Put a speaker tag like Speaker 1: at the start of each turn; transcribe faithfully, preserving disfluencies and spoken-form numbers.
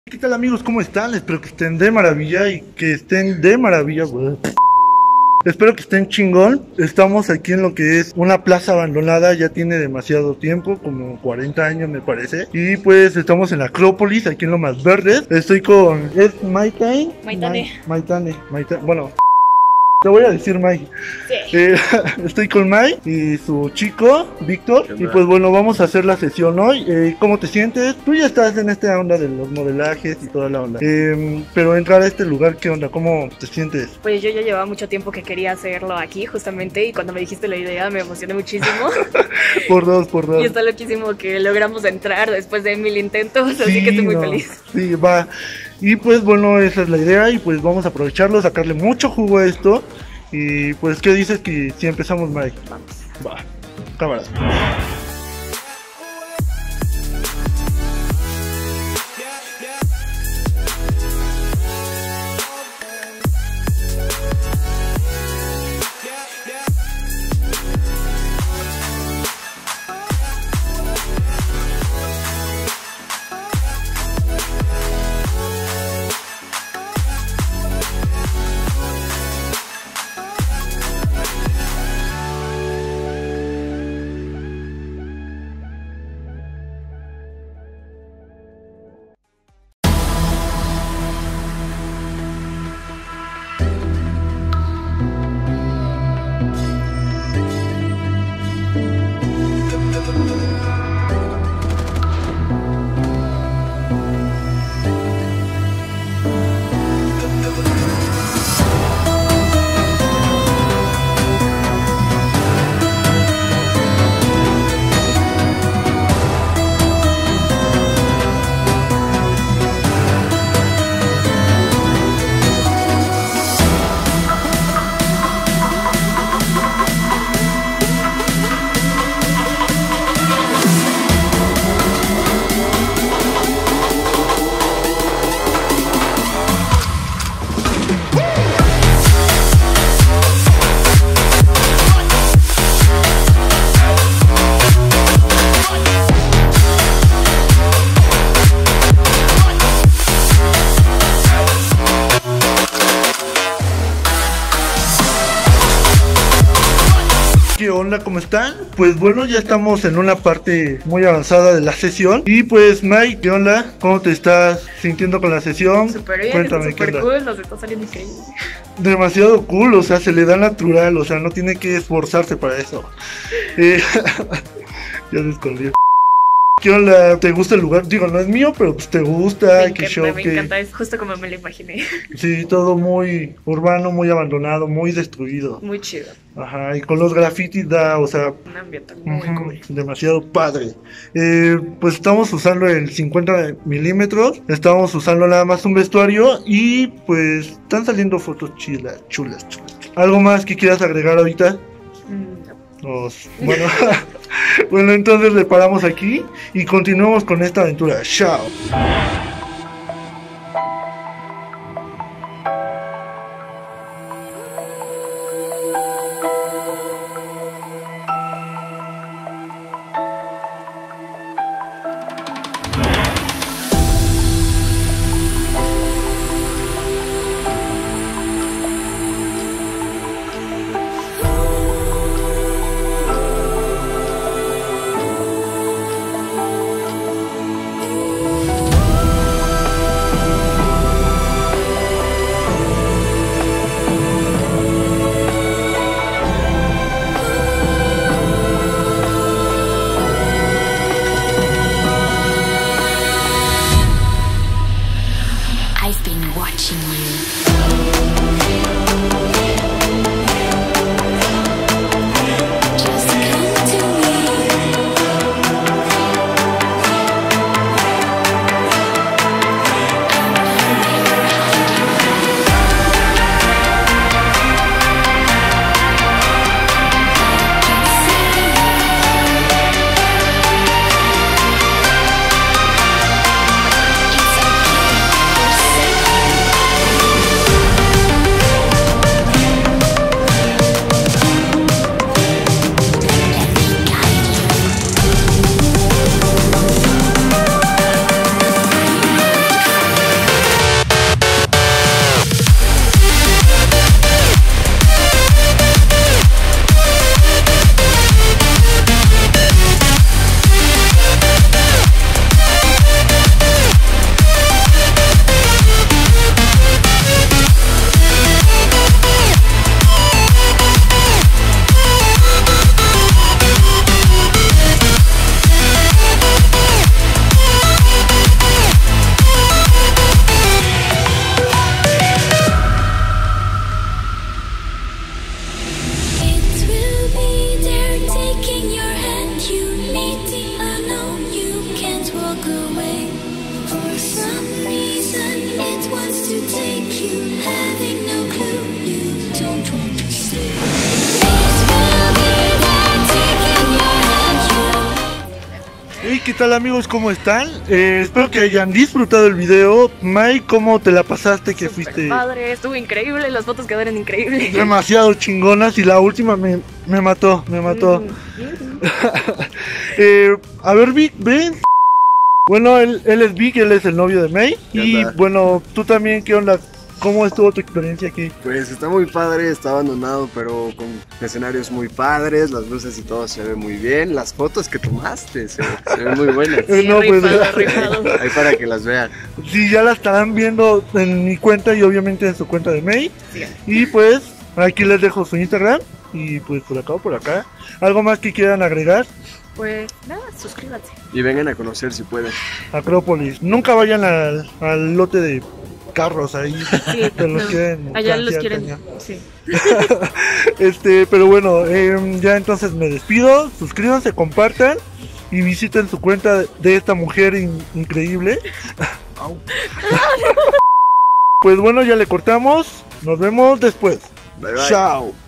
Speaker 1: ¿Qué tal amigos? ¿Cómo están? Espero que estén de maravilla y que estén de maravilla, güey. Espero que estén chingón. Estamos aquí en lo que es una plaza abandonada, ya tiene demasiado tiempo, como cuarenta años me parece. Y pues estamos en la Acrópolis, aquí en Lomas Verdes. Estoy con... ¿Es Maitane?
Speaker 2: Maitane.
Speaker 1: Maitane, Maitane, bueno... Te voy a decir Mai.
Speaker 2: Sí.
Speaker 1: Eh, estoy con Mai y su chico, Víctor. Y pues bueno, vamos a hacer la sesión hoy. Eh, ¿Cómo te sientes? Tú ya estás en esta onda de los modelajes y toda la onda. Eh, pero entrar a este lugar, ¿qué onda? ¿Cómo te sientes?
Speaker 2: Pues yo ya llevaba mucho tiempo que quería hacerlo aquí, justamente. Y cuando me dijiste la idea me emocioné muchísimo.
Speaker 1: Por dos, por dos.
Speaker 2: Y está loquísimo que logramos entrar después de mil intentos.
Speaker 1: Sí,
Speaker 2: así que estoy muy
Speaker 1: no,
Speaker 2: feliz.
Speaker 1: Sí, va. Y pues bueno, esa es la idea. Y pues vamos a aprovecharlo, sacarle mucho jugo a esto. Y pues, ¿qué dices que si empezamos, Mike?
Speaker 2: Vamos.
Speaker 1: Va, cámara. ¿Qué onda? ¿Cómo están? Pues bueno, ya estamos en una parte muy avanzada de la sesión. Y pues Mike, ¿qué onda? ¿Cómo te estás sintiendo con la sesión?
Speaker 2: Súper bien,
Speaker 1: Cuéntame,
Speaker 2: súper
Speaker 1: ¿qué onda?
Speaker 2: cool, nos está saliendo increíble.
Speaker 1: Demasiado cool, o sea, se le da natural, o sea, no tiene que esforzarse para eso. Eh, ya se escondió. ¿Qué onda? ¿Te gusta el lugar? Digo, no es mío, pero pues te gusta,
Speaker 2: Me
Speaker 1: qué
Speaker 2: encanta,
Speaker 1: show,
Speaker 2: me
Speaker 1: qué...
Speaker 2: encanta, es justo como me lo imaginé.
Speaker 1: Sí, todo muy urbano, muy abandonado, muy destruido.
Speaker 2: Muy chido,
Speaker 1: Ajá, y con los grafitis da, o sea...
Speaker 2: un ambiente muy
Speaker 1: Ujú,
Speaker 2: cool.
Speaker 1: demasiado padre. Eh, pues estamos usando el cincuenta milímetros. Estamos usando nada más un vestuario. Y pues están saliendo fotos chilas, chulas, chulas. ¿Algo más que quieras agregar ahorita?
Speaker 2: Mm, no.
Speaker 1: Os- bueno, bueno, entonces le paramos aquí y continuamos con esta aventura. Chao.
Speaker 3: I've been watching you. Just come to me. It's okay.
Speaker 1: ¿qué tal amigos? ¿Cómo están? Eh, espero que hayan disfrutado el video. May, ¿cómo te la pasaste? Que
Speaker 2: Súper
Speaker 1: fuiste
Speaker 2: padre, estuvo increíble, las fotos quedaron increíbles.
Speaker 1: demasiado chingonas y la última me, me mató, me mató.
Speaker 2: Mm,
Speaker 1: Eh, a ver, Vic, ven. Bueno, él, él es Vic, él es el novio de May.
Speaker 4: ¿Qué
Speaker 1: Y
Speaker 4: onda?
Speaker 1: bueno, tú también, ¿qué onda? ¿Cómo estuvo tu experiencia aquí?
Speaker 4: Pues está muy padre, está abandonado, pero con escenarios muy padres, las luces y todo se ve muy bien. Las fotos que tomaste se, se ven muy buenas.
Speaker 1: Eh,
Speaker 2: Sí,
Speaker 1: no, pues,
Speaker 2: rifado, rifado.
Speaker 4: Ahí para que las vean.
Speaker 1: Sí, ya la estarán viendo en mi cuenta y obviamente en su cuenta de May.
Speaker 2: Sí.
Speaker 1: Y pues, aquí les dejo su Instagram. Y pues por acá o por acá. ¿Algo más que quieran agregar?
Speaker 2: Pues nada, suscríbanse.
Speaker 4: Y vengan a conocer si pueden.
Speaker 1: Acrópolis. Nunca vayan al, al lote de carros ahí.
Speaker 2: Sí,
Speaker 1: Que los
Speaker 2: no,
Speaker 1: quieren
Speaker 2: allá los
Speaker 1: canjear,
Speaker 2: quieren.
Speaker 1: caña.
Speaker 2: Sí.
Speaker 1: Este, pero bueno, eh, ya entonces me despido. Suscríbanse, compartan y visiten su cuenta de esta mujer in- increíble. Au. Pues bueno, ya le cortamos. Nos vemos después.
Speaker 4: Bye bye.
Speaker 1: Chao.